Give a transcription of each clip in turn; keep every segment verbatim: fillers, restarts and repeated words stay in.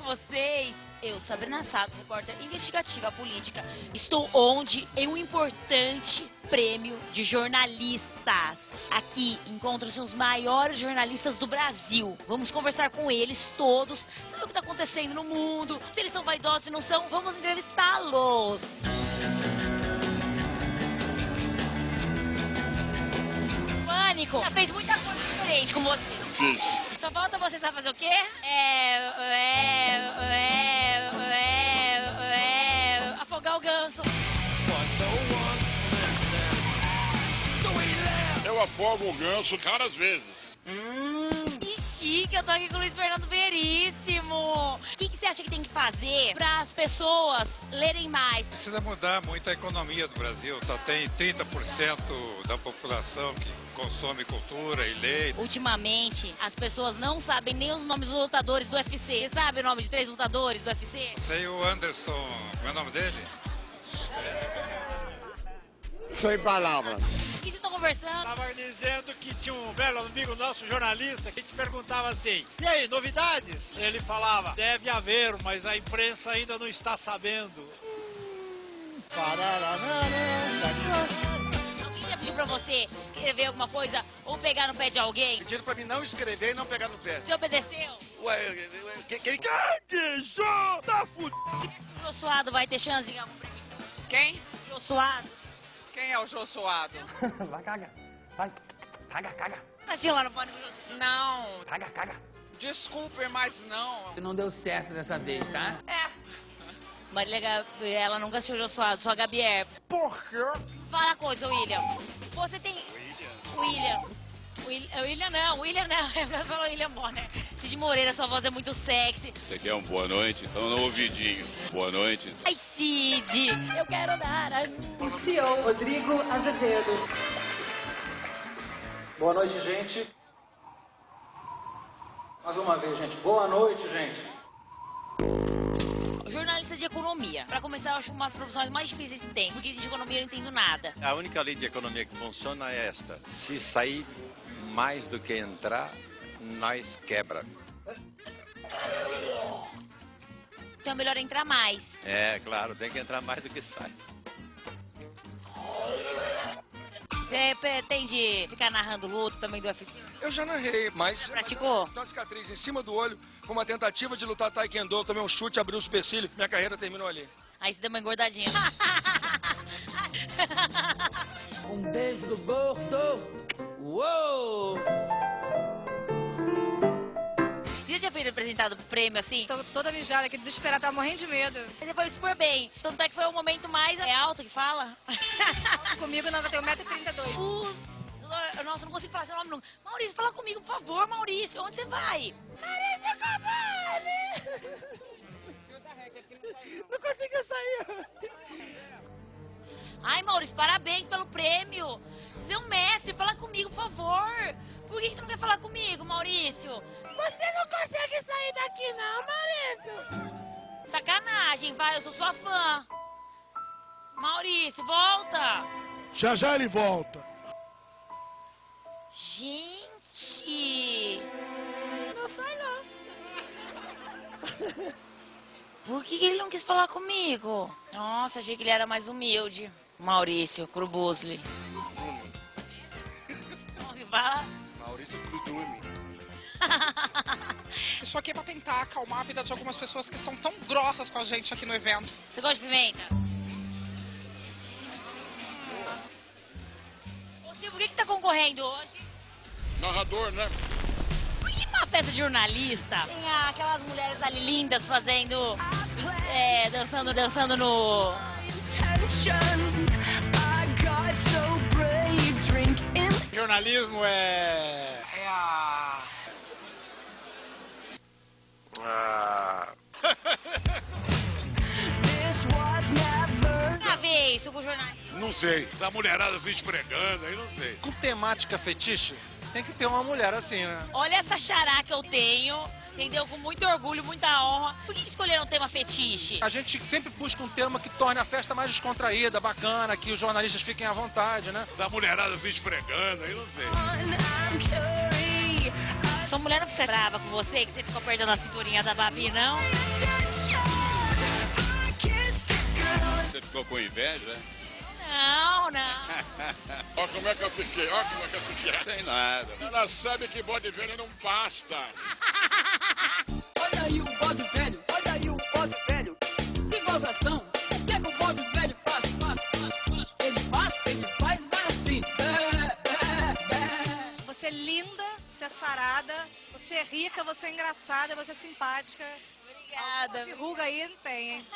vocês. Eu, Sabrina Sato, repórter investigativa política, estou onde? Em um importante prêmio de jornalistas. Aqui encontram-se os maiores jornalistas do Brasil. Vamos conversar com eles todos, saber o que está acontecendo no mundo, se eles são vaidosos, se não são, vamos entrevistá-los. Pânico já fez muita coisa diferente com você. Fiz. Só falta você saber fazer o quê? É, é, é, é, é, afogar o ganso. Eu afogo o ganso caras vezes. Hum, que chique, eu tô aqui com o Luiz Fernando Veríssimo. O que, que você acha que tem que fazer para as pessoas lerem mais? Precisa mudar muito a economia do Brasil. Só tem trinta por cento da população que consome cultura e lê. Ultimamente, as pessoas não sabem nem os nomes dos lutadores do U F C. Você sabe o nome de três lutadores do U F C? Sei o Anderson, como é o nome dele? Sem palavras. O que vocês estão conversando? Estava dizendo que tinha um velho amigo nosso, jornalista, que a gente perguntava assim: e aí, novidades? Ele falava: deve haver, mas a imprensa ainda não está sabendo. Eu queria pedir pra você escrever alguma coisa ou pegar no pé de alguém. Pediram pra mim não escrever e não pegar no pé. Você obedeceu? Ué, quem que, que, gaguejou? Tá fudido. O Jô Suado vai ter chance em algum prêmio? Quem? Jô Suado. Quem é o Jô Suado? Vai, caga. Vai. Caga, caga. Assistiu lá no Pânico, Jô Suado? Não. Caga, caga. Desculpe, mas não. Não deu certo dessa vez, tá? É. Marília Gabriela nunca assistiu o Jô Suado, só a Gabi Herpes. Por quê? Fala a coisa, William. Você tem... William. William, William não, William não. Eu falo William Bonner. Cid Moreira, sua voz é muito sexy. Você quer um boa noite? Então no ouvidinho. Boa noite. Ai, Cid, eu quero dar a... O C E O, Rodrigo Azevedo. Boa noite, gente. Mais uma vez, gente. Boa noite, gente. Jornalista de economia. Pra começar, eu acho uma das profissões mais difíceis que tem, porque de economia eu não entendo nada. A única lei de economia que funciona é esta: se sair mais do que entrar, nós quebra. Então é melhor entrar mais. É, claro, tem que entrar mais do que sai. Você pretende ficar narrando luta também do U F C? Eu já narrei, mas... Já praticou? Tem uma cicatriz em cima do olho, foi uma tentativa de lutar taekwondo, tomei um chute, abri o supercílio, minha carreira terminou ali. Aí você deu uma engordadinha. Um beijo do gordo. Uou! Você já foi apresentado pro prêmio assim? Tô toda mijada aqui, desesperada, tava morrendo de medo. Você foi super bem. Tanto é que foi o momento mais é alto que fala. Comigo não, eu tenho um metro e trinta e dois. O... Nossa, eu não consigo falar seu nome nunca. Maurício, fala comigo, por favor, Maurício. Onde você vai? Maurício Cavani! Não conseguiu sair. Ai, Maurício, parabéns pelo prêmio. Você é um mestre, fala comigo, por favor. Por que você não quer falar comigo, Maurício? Você não consegue sair daqui não, Maurício. Sacanagem, vai, eu sou sua fã. Maurício, volta. Já já ele volta. Gente. Não sai não. Por que, que ele não quis falar comigo? Nossa, achei que ele era mais humilde. Maurício Krubusli. Fala. Maurício Kudume. Isso aqui é pra tentar acalmar a vida de algumas pessoas que são tão grossas com a gente aqui no evento. Você gosta de pimenta? Ô Silvio, por que, que você tá concorrendo hoje? Narrador, né? Por que uma festa de jornalista tem aquelas mulheres ali lindas fazendo... É, dançando, dançando no... Jornalismo é... É a... Ah, Nada a ver isso com jornalismo. Não sei. Essa mulherada se esfregando aí, não sei. Com temática fetiche, tem que ter uma mulher assim, né? Olha essa xará que eu tenho, entendeu? Com muito orgulho, muita honra. Por que escolheram o tema fetiche? A gente sempre busca um tema que torne a festa mais descontraída, bacana, que os jornalistas fiquem à vontade, né? Essa mulherada se esfregando aí, não sei. São sua mulher não fica brava com você, que você ficou apertando a cinturinha da Babi, não? Você ficou com inveja, né? Não, não. Olha como é que eu fiquei, olha como é que eu fiquei. Tem nada. Ela sabe que bode velho não basta. Olha aí o bode velho, olha aí o bode velho. Que gozação, o que é que o bode velho faz, faz, faz, faz? Ele faz, ele faz assim. Bé, bé, bé. Você é linda, você é sarada, você é rica, você é engraçada, você é simpática. Obrigada. Alguma verruga aí não tem, hein?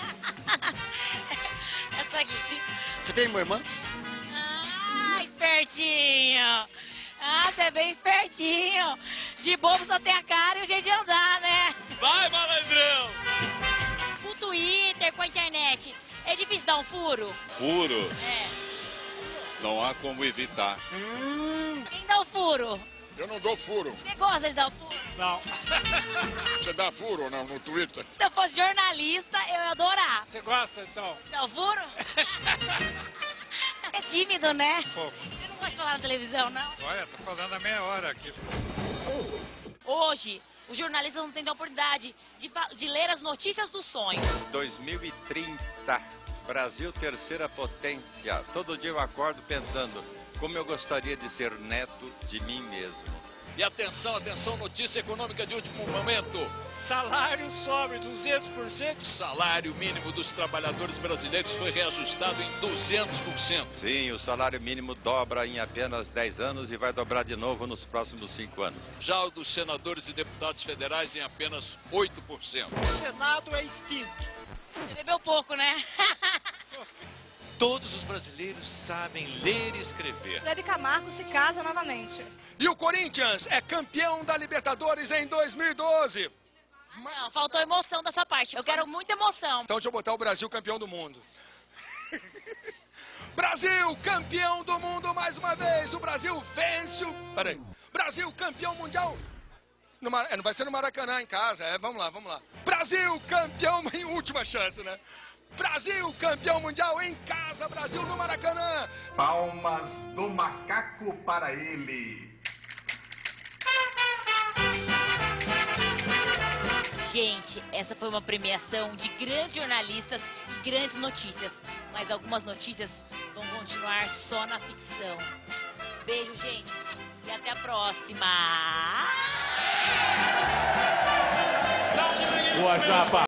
Essa aqui. Você tem uma irmã? Ah, espertinho. Ah, você é bem espertinho. De bobo só tem a cara e o jeito de andar, né? Vai, malandrão! Com o Twitter, com a internet, é difícil dar um furo? Furo, É. não há como evitar. Hum. Quem dá o furo? Eu não dou furo. Você gosta de dar o furo? Não. Você dá furo ou não no Twitter? Se eu fosse jornalista, eu ia adorar. Você gosta, então? Dá o furo? É tímido, né? Pouco. Você não gosta de falar na televisão, não? Olha, tô falando a meia hora aqui. Hoje, os jornalistas vão ter a oportunidade de, fa- de ler as notícias dos sonhos. dois mil e trinta, Brasil terceira potência. Todo dia eu acordo pensando, como eu gostaria de ser neto de mim mesmo. E atenção, atenção, notícia econômica de último momento. Salário sobe duzentos por cento. O salário mínimo dos trabalhadores brasileiros foi reajustado em duzentos por cento. Sim, o salário mínimo dobra em apenas dez anos e vai dobrar de novo nos próximos cinco anos. Já o dos senadores e deputados federais em apenas oito por cento. O Senado é extinto. Você bebeu pouco, né? Todos os brasileiros sabem ler e escrever. Hebe Camargo se casa novamente. E o Corinthians é campeão da Libertadores em dois mil e doze. Não, faltou emoção dessa parte. Eu quero muita emoção. Então deixa eu botar o Brasil campeão do mundo. Brasil campeão do mundo mais uma vez. O Brasil vence o... Peraí. Brasil campeão mundial. No Mar... é, não vai ser no Maracanã, em casa. É, vamos lá, vamos lá. Brasil campeão em última chance, né? Brasil campeão mundial em casa. Brasil no Maracanã. Palmas do macaco para ele. Gente, essa foi uma premiação de grandes jornalistas e grandes notícias. Mas algumas notícias vão continuar só na ficção. Beijo, gente. E até a próxima. Boa, Japa.